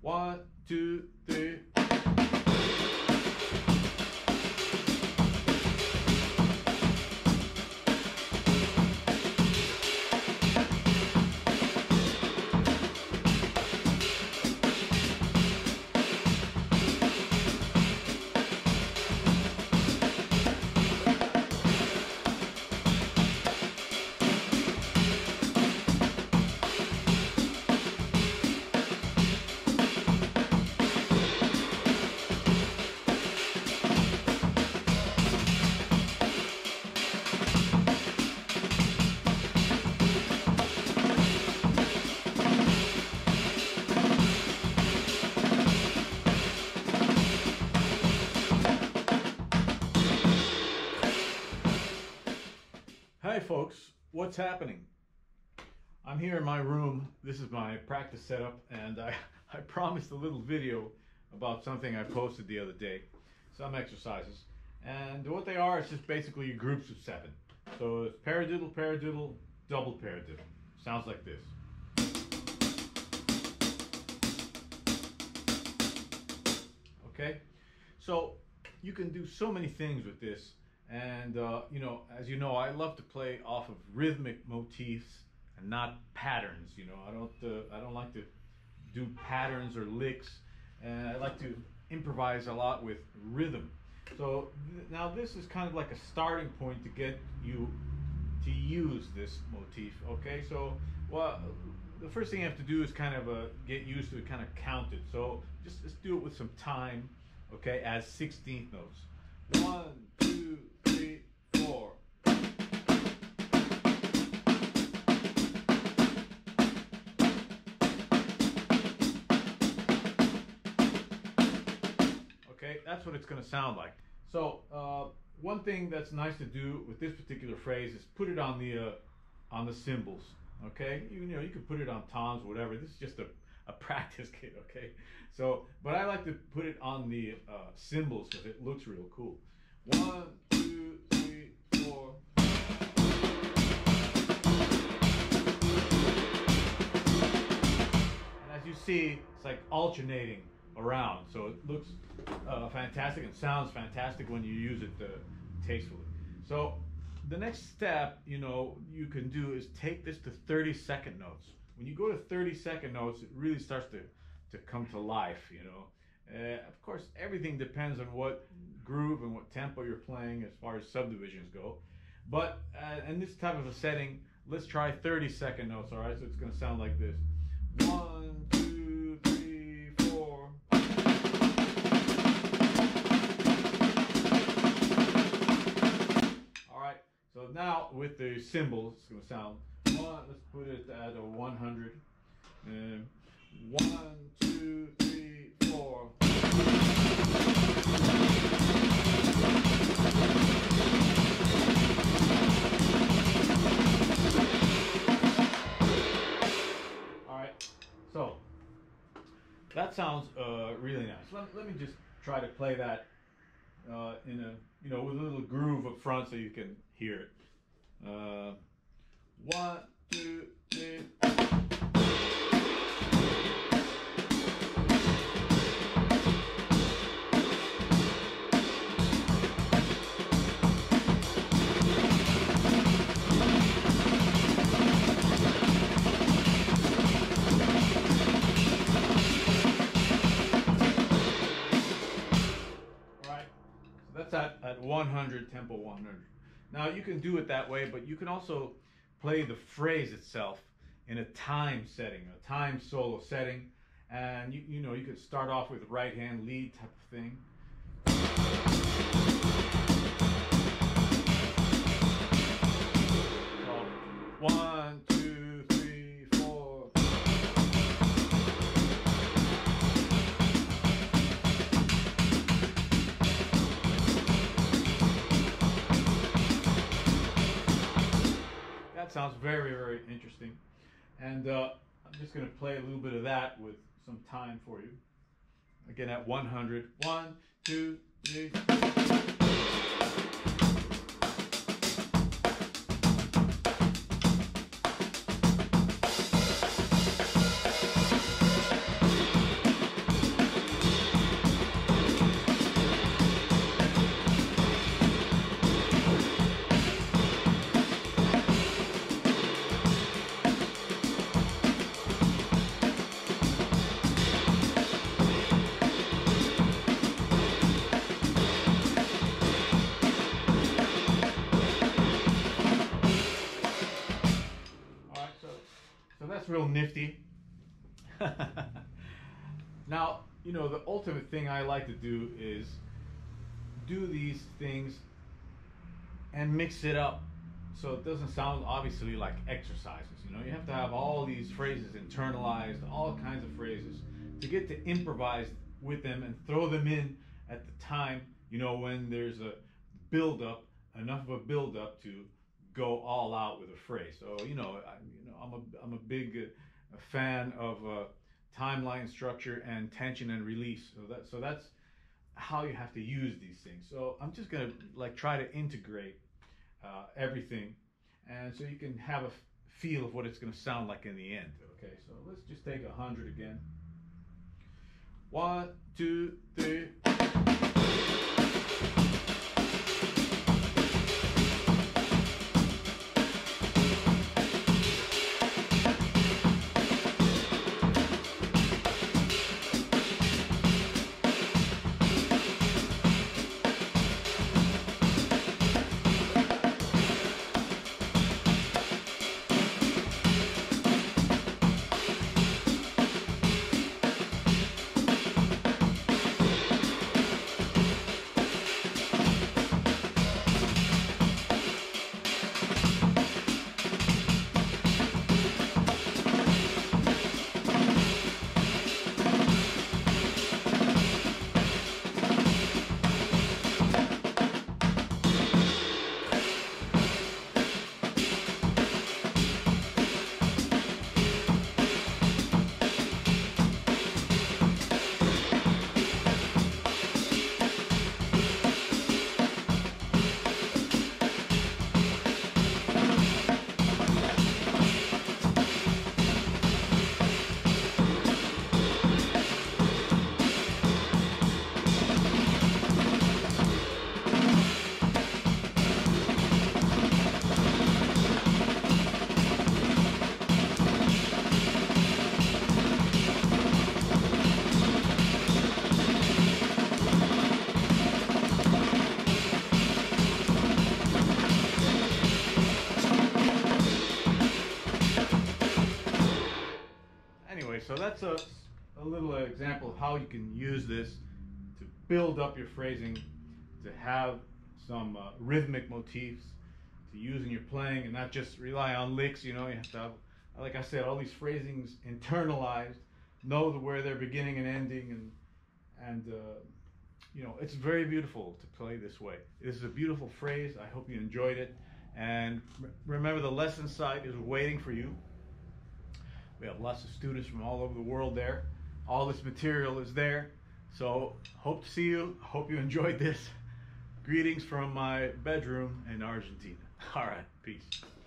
1, 2, 3. Hi folks, what's happening? I'm here in my room. This is my practice setup, and I promised a little video about something I posted the other day, some exercises. And what they are is just basically groups of 7. So it's paradiddle, paradiddle, double paradiddle. Sounds like this. Okay, so you can do so many things with this. And you know, as you know, I love to play off of rhythmic motifs and not patterns. You know, I don't like to do patterns or licks, and I like to improvise a lot with rhythm. So now this is kind of like a starting point to get you to use this motif. Okay, so well, the first thing you have to do is kind of get used to it, kind of count it. So just do it with some time. Okay, as 16th notes. 1, 2, 3, 4. Okay, that's what it's going to sound like. So one thing that's nice to do with this particular phrase is put it on the cymbals. Okay, you know, you could put it on toms, whatever. This is just a practice kit. Okay, so but I like to put it on the cymbals because it looks real cool. 1, 2, 3, 4. And as you see, it's like alternating around, so it looks fantastic and sounds fantastic when you use it tastefully. So the next step, you know, you can do is take this to 30-second notes. When you go to 30-second notes, it really starts to come to life, you know. Of course, everything depends on what groove and what tempo you're playing as far as subdivisions go. But in this type of a setting, let's try 30-second notes, all right? So it's going to sound like this. 1, 2, 3, 4. All right, so now with the cymbals, it's going to sound let's put it at a 100. 1, 2, 3, 4. All right, so that sounds really nice. Let me just try to play that in a, you know, with a little groove up front so you can hear it. 1, 2, 3. That's at 100, tempo 100. Now you can do it that way, but you can also play the phrase itself in a time setting, a time solo setting, and you know, you could start off with right hand lead type of thing. So, 1, 2, 3, 4. That sounds very, very interesting. And I'm just going to play a little bit of that with some time for you. Again at 100. 1, 2, 3. real nifty. Now, you know, the ultimate thing I like to do is do these things and mix it up so it doesn't sound obviously like exercises. You know, you have to have all these phrases internalized, all kinds of phrases, to get to improvise with them and throw them in at the time, you know, when there's a build up, enough of a build up to go all out with a phrase. So, you know, I'm a big fan of timeline structure and tension and release. So that's how you have to use these things. So I'm just gonna like try to integrate everything, and so you can have a feel of what it's gonna sound like in the end. Okay, so let's just take 100 again. 1, 2, 3. Anyway, so that's a little example of how you can use this to build up your phrasing, to have some rhythmic motifs to use in your playing and not just rely on licks. You know, you have to have, like I said, all these phrasings internalized, know where they're beginning and ending, and you know, it's very beautiful to play this way. This is a beautiful phrase. I hope you enjoyed it, and remember the lesson site is waiting for you. We have lots of students from all over the world there. All this material is there. So hope to see you. Hope you enjoyed this. Greetings from my bedroom in Argentina. All right, peace.